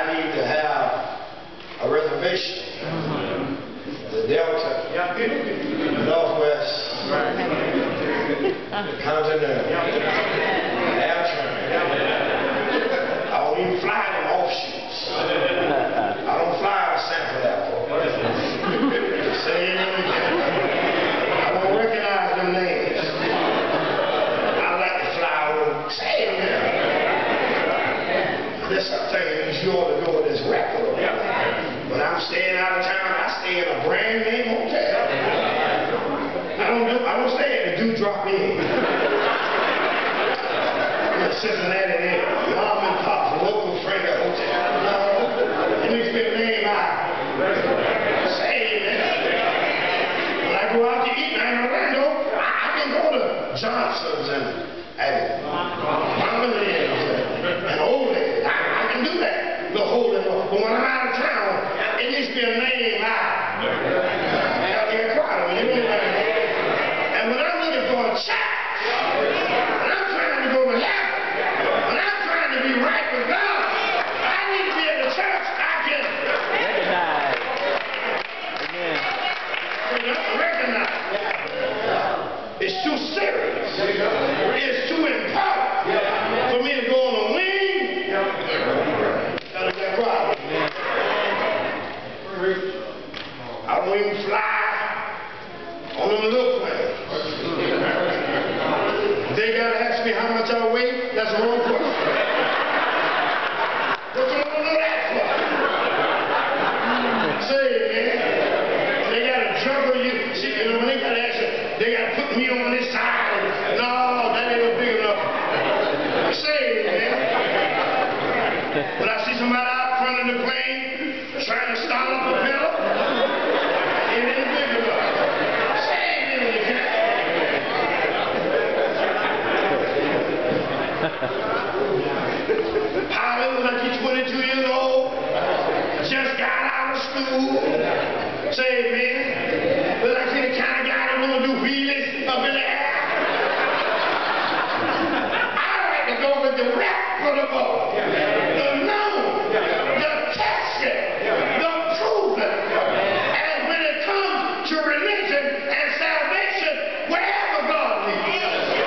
I need to have a reservation. The Delta, the Northwest, the Continental, Air I don't even fly them offshoots. I don't fly out of Sanford Airport. Say it again. I don't recognize them names. I like to fly over. Say it again. There's something you ought to know this record. When I'm staying out of town, I stay in a brand name hotel. I don't stay at the Dewdrop Inn. Cincinnati there, mom and pop, local friend at hotel. No, it needs to be a name out. Say it. When I go out to eat in Orlando, I can go to Johnson's and Mama and Old Lady. I can do that. The whole but when I'm out of town, it needs to be a name out. And when I'm looking for a check, when I'm trying to go to heaven, when I'm trying to be right with God, I need to be in the church I can recognize. Amen. Recognize. It's too serious. It's too important for me to go on a wing. Gotta get quiet. I don't even fly on them little planes. They gotta ask me how much I weigh. That's the wrong question. What you want to know that for? Say it, man. They gotta juggle you. See, you know, when they gotta ask you, they gotta put me on this side. No, that ain't big enough. Say it, man. When I see somebody out front of the plane trying to start up a pedal, it ain't big enough. Say it, man, you can't. Pilot, when I get 22 years old, just got out of school. Say it, man. But I see the kind of guy that want to do wheelies up in the air. I like to go with the reputable, the known, the tested, the proven. And when it comes to religion and salvation, wherever God leads.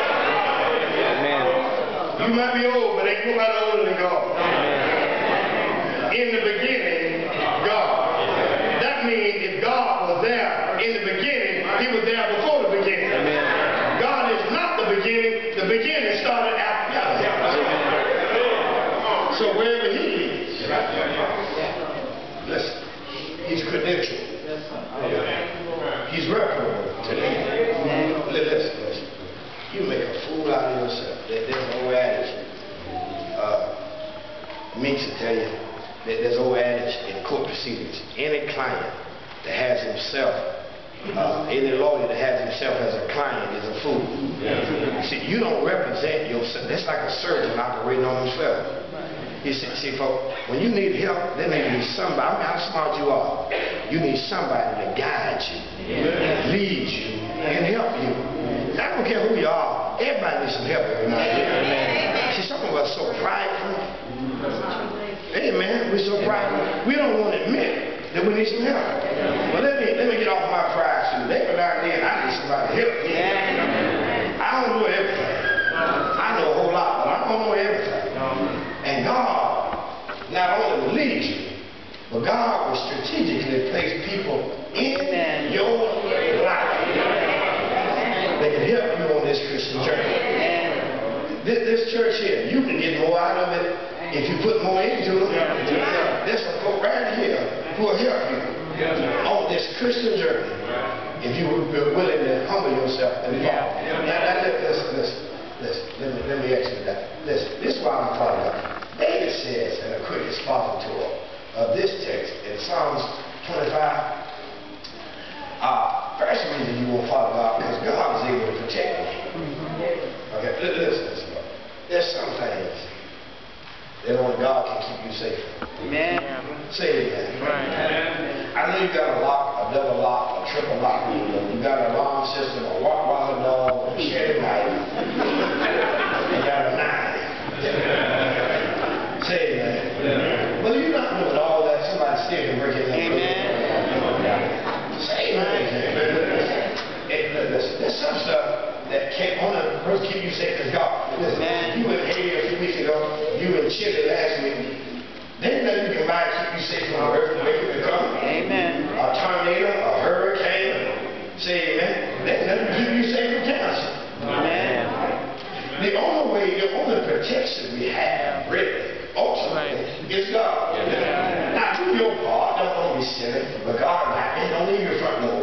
You might be old, but ain't nobody older than God. In the beginning, God. That means if God was there in the beginning, He was there before the beginning. God is not the beginning. The beginning started after God. So wherever He leads, listen, He's credentialed. He's reputable to lead. Listen. You make a fool out of yourself. There's no adage. Me to tell you, there's no adage in court proceedings. Any client that has himself, any lawyer that has himself as a client is a fool. See, you don't represent yourself. That's like a surgeon operating on himself. You see, folks, when you need help, then there needs somebody. I mean, how smart you are. You need somebody to guide you, lead you, and help you. I don't care who you are. Everybody needs some help every now and then. See, some of us are so prideful. Amen. We're so prideful. We don't want to admit that we need some help. But let me get off my pride suit. Every now and then, I need somebody to help me. I don't know everything. I know a whole lot, but I don't know everything. And God not only will lead you, but God will strategically place people in your life. They can help you on this Christian journey. This church here, you can get more out of it if you put more into it. There's some folk right here who will help you on this Christian journey if you will be willing to humble yourself and follow. Let me ask you that. Listen, this is why I'm talking about. David says in a quick expositor of this text in Psalms 25, first reason you won't follow God because God is able to protect you. Okay, listen. There's some things that only God can keep you safe from. Amen. Say it again. I know you got a lock, a double lock, a triple lock. You got an alarm system, a Rottweiler dog, a machete knife. You got a knife. Say it, man. Well, you're not you in Chile last week, there's nothing you can buy to keep you safe from an earthquake if it comes. Amen. A tornado, a hurricane. Say amen. There's nothing to keep you safe from cancer. Amen. The only protection we have, really, ultimately, is God. Yeah. Now, do your part. Don't be silly. But God got me. Don't leave your front door.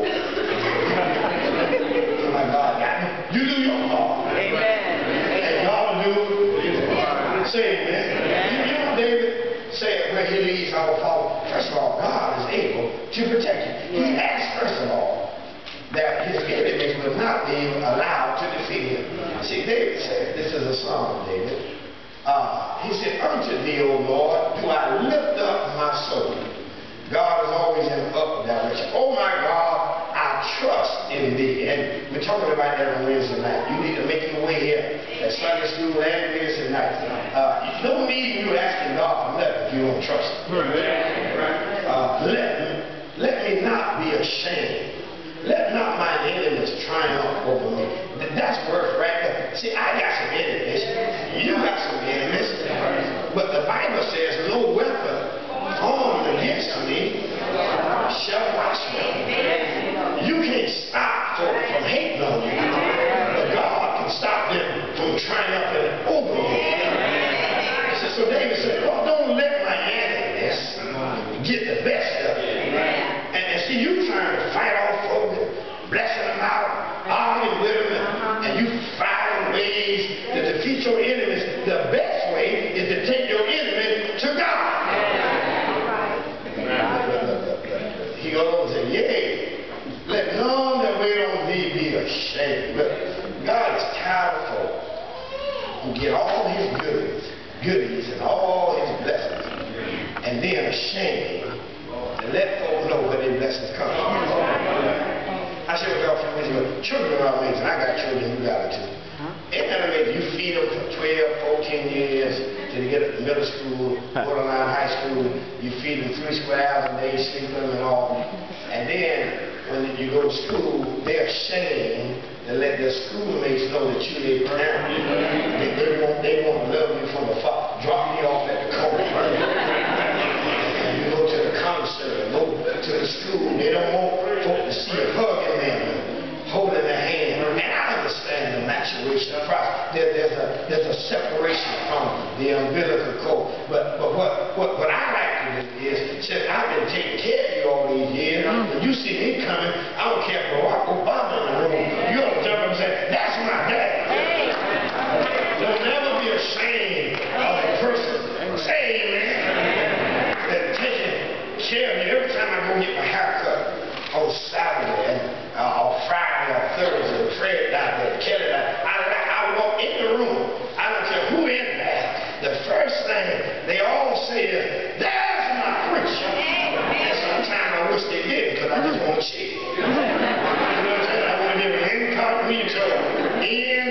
My God got me. You do your part. Amen. And God will do his part. Say amen. You know, David said when he leaves our Father, first of all, God is able to protect you. He asked, first of all, that his enemies would not be allowed to defeat him. See, David said, this is a song, David. He said, unto thee, O Lord, do I lift up my soul. God is always in up direction. Oh my God, I trust in thee. And we're talking about that on Wednesday night. You need to make your way here at Sunday school and Wednesday night. No need you asking God for nothing if you don't trust him. Let me not be ashamed. Let not my enemies triumph over me. That's worth right there. See, I got some enemies. You got some enemies. But the Bible says no weapon formed against me shall prosper. You can't stop folk from hating on you. But God can stop them from triumphing over you. So David said, Lord, don't let my enemies get the best of you. And see, you trying to fight off folk, blessing them out, arguing with them, and you find ways to defeat your enemies. The best way is to take your enemy to God. He goes and says, yea, let none that wait on thee be ashamed. But God is tired of folk who get all his goodies and all his blessings, and then ashamed to let folk know where their blessings come from. I shared with y'all a few minutes ago, children are amazing. I got children, you got it too. Isn't that amazing? You feed them for 12, 14 years till they get up to middle school, borderline high school. You feed them 3 square hours a day, sleep with them and all. And then when you go to school, they're ashamed to let their schoolmates know that you're their parent. They won't love you from afar. Drop me off at the corner. And you go to the concert, go to the school. They don't want folk to see you hugging them, holding their hand. And I understand the maturation process. There's a separation from the umbilical cord. But what I like to do is, since I've been taking care of you all these years, when you see me coming, I don't care if Barack Obama in the room. You ought to jump up and say, that's my dad. Don't never be ashamed of a person. Say amen. That taking care of you. Every time I go get my haircut on Saturday or Friday or Thursday, Fred down there, Kelly down there, I walk in the room. I don't care who in there. The first thing they all say is, there's my preacher. And sometimes I wish they did because I just want to cheat. You know what I'm saying? I want to give an incognito in